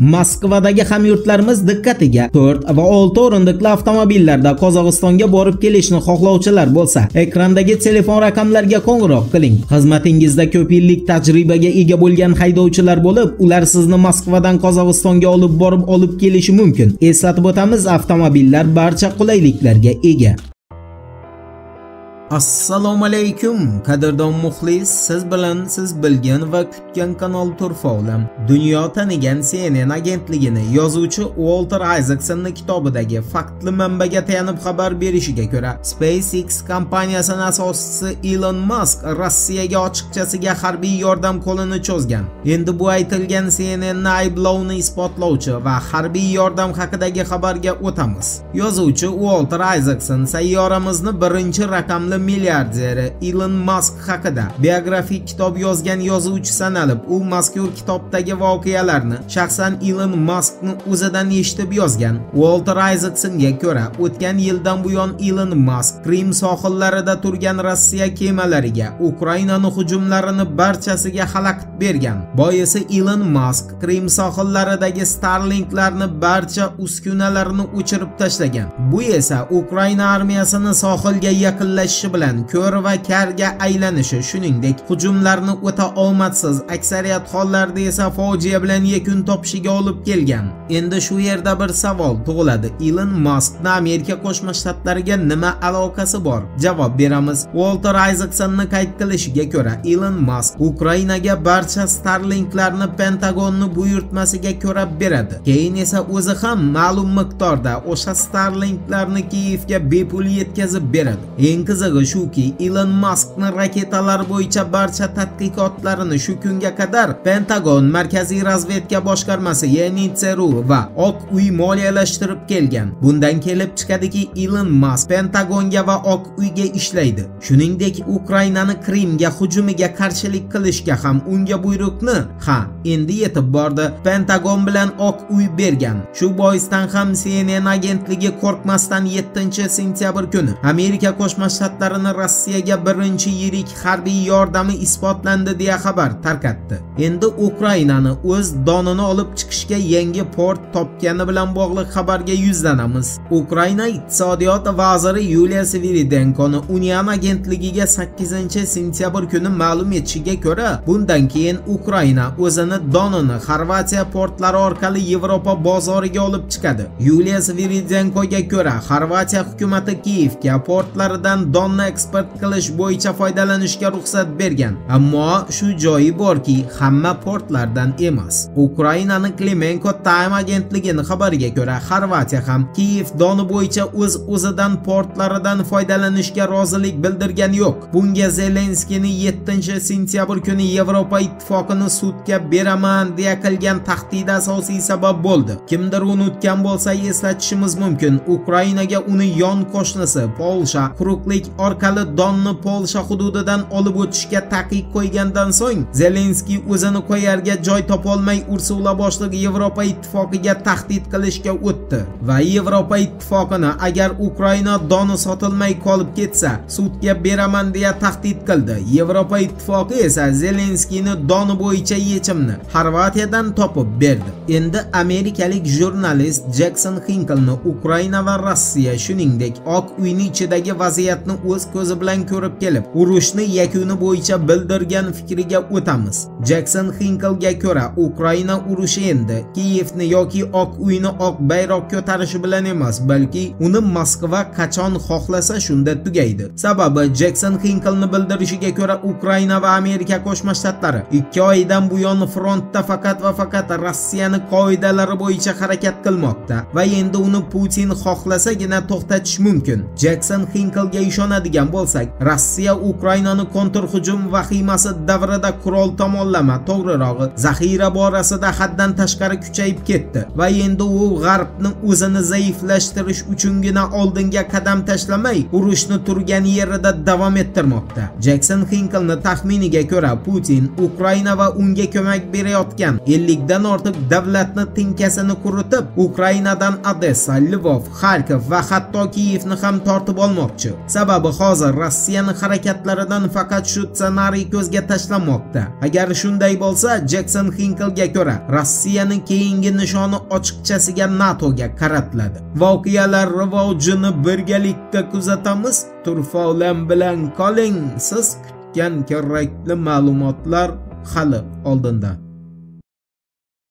Moskvadagi hamyurtlarimiz diqqatiga 4 va 6 o'rindiqli avtomobillarda Qozog'istonga borib kelishni xohlovchilar bo'lsa, ekrandagi telefon raqamlariga qo'ng'iroq qiling. Xizmatingizda ko'p yillik tajribaga ega bo'lgan haydovchilar bo'lib, ular sizni Moskvadan Qozog'istonga olib kelishi mumkin. Eslatib o'tamiz, avtomobillar barcha qulayliklarga ega. Assalomu alaykum, qadrdon muxlis, siz bilan siz bilgan va kutgan kanal Turfovlam. Dunyo tanigan CNN agentligini yozuvchi Walter Isaacsonning kitobidagi faktli manbaga tayanib xabar berishiga ko'ra, SpaceX kompaniyasining asoschisi Elon Musk Rossiyaga ochiqchasiga harbiy yordam qo'lini cho'zgan. Endi bu aytilgan CNN ayblovni isbotlovchi va harbiy yordam haqidagi xabarga o'tamiz. Yozuvchi Walter Isaacson sayyoramizni birinchi raqamli milliarderi Elon Musk haqida biografik kitob yozgan yozuvchi sanalib, u mazkur kitobdagi voqealarni shaxsan Elon Muskning o'zidan eshitib yozgan. Walter Isaacsonga ko'ra, o'tgan yildan buyon Elon Musk Krim sohillarida turgan Rossiya kemalariga Ukrainaning hujumlarini barchasiga xalaqit bergan. Boisi Elon Musk Krim sohillaridagi Starlinklarni barcha uskunalarini o'chirib tashlagan. Bu esa Ukraina armiyasining sohilga yaqinlashishi bilan ko'r va karga aylanishi, shuningdek hujumlarni o'ta omadsiz, aksariyat hollarda esa fojia bilan yakun topishiga olib kelgan. Endi shu yerda bir savol tug'iladi. Elon Muskning Amerika Qo'shma Shtatlariga nima aloqasi bor? Javob beramiz. Walter Isaacsonning qayd qilishiga ko'ra, Elon Musk Ukrainaga barcha Starlinklarni Pentagonning buyurtmasiga ko'ra beradi. Keyin esa o'zi ham ma'lum miqdorda o'sha Starlinklarni Kiyevga bepul yetkazib beradi. Eng qizig'i shuki, Elon Muskning raketalar bo'yicha barcha tadqiqotlarini shu kunga qadar Pentagon Markaziy razvedka boshqarmasi, ya'ni CRU va Oq uy moliyalashtirib kelgan. Bundan kelib chiqadiki, Elon Musk Pentagonga va Oq uyga ishlaydi. Shuningdek, Ukrainani Krimga hujumiga qarshilik qilishga ham unga buyruqni endi yetib bordi. Pentagon bilan Oq uy bergan. Shu boisdan ham CNN agentligi qo'rqmasdan 7-sentyabr kuni Amerika Qo'shma Shtatlarining Rossiyaga birinchi yirik harbiy yordami isbotlandi deya xabar tarqatdi. Endi Ukrainani o'z donini olib chiqishga yangi port topgani bilan bog'liq xabarga yuzlanamiz. Ukraina iqtisodiyot vaziri Yuliya Sviridenkoni Union agentligiga 8-sentyabr kuni ma'lum etishiga ko'ra, bundan keyin Ukraina o'zini donini Xorvatiya portlari orqali Yevropa bozoriga olib chiqadi. Yuliya Sviridenkoga ko'ra, Xorvatiya hukumati Kiyevga portlaridan donni eksport qilish bo'yicha foydalanishga ruxsat bergan. Ammo shu joyi borki, hamma portlardan emas. Ukrainaning Klemenko Time agentligining xabariga ko'ra, Xorvatiya ham Kiyev doni bo'yicha o'zidan portlaridan foydalanishga rozilik bildirgani yo'q. Bunga Zelenskiyning 7-sentyabr kuni Yevropa ittifoqini sudga beraman deya qilgan tahdidi asosiy sabab bo'ldi. Kimdir unutgan bo'lsa, eslatishimiz mumkin. Ukrainaga uni yon qo'shnisi Polsha quruqlik orqali donni Polsha hududidan olib o'tishga taqiq qo'ygandan so'ng, Zelenskiy o'zini qo'yarga joy topolmay Ursula boshliq Yevropa ittifoqiga tahdid qilishga o'tdi va Yevropa ittifoqini agar Ukraina doni sotilmay qolib ketsa, sudga beraman deya tahdid qildi. Yevropa ittifoqi esa Zelenskiyni doni bo'yicha yechimni Xorvatiyadan topib berdi. Endi amerikalik jurnalist Jackson Hinkle'ni Ukraina va Rossiya, shuningdek Oq uyning ichidagi vaziyatni o'z ko'zi bilan ko'rib kelib, urushni yakuni bo'yicha bildirgan fikriga o'tamiz. Jackson Hinkle'ga ko'ra, Ukraina urushi endi Kiyevni yoki Oq uyni oq bayroq ko'tarishi bilan emas, balki uni Moskva qachon xohlasa shunda tugaydi. Sababi Jackson Hinkle'ni bildirishiga ko'ra, Ukraina va Amerika Qo'shma Shtatlari 2 oydan buyon frontda faqat va faqat Rossiyaning qoidalari bo'yicha harakat qilmoqda va endi uni Putin xohlasagina to'xtatish mumkin. Jackson Hinkle'ga ishonadigan bo'lsak, Rossiya Ukrainani kontrhujum vahimasi davrida qurol tomonlama, to'g'rirog'i zaxira borasida haddan tashqari kuchayib ketdi va endi u G'arbni o'zini zaiflashtirish uchungina oldinga qadam tashlamay, urushni turgan yerida davom ettirmoqda. Jackson Hinkle'ning taxminiga ko'ra, Putin Ukraina va unga ko'mak berayotgan 50 dan ortiq davlatni tinkasini quritib, Ukrainadan Odessa, Lvov, Xarkov va hatto Kiyevni ham tortib olmoqchi. Sababi ahvoli hozir Rossiyaning harakatlaridan faqat shu ssenariy ko'zga tashlanmoqda. Agar shunday bo'lsa, Jackson Hinkle'ga ko'ra, Rossiyaning keyingi nishoni ochiqchasiga NATOga qaratiladi. Voqealar rivojini birgalikda kuzatamiz. Turfa bilan qoling. Siz kutgan kerakli ma'lumotlar hali oldinda.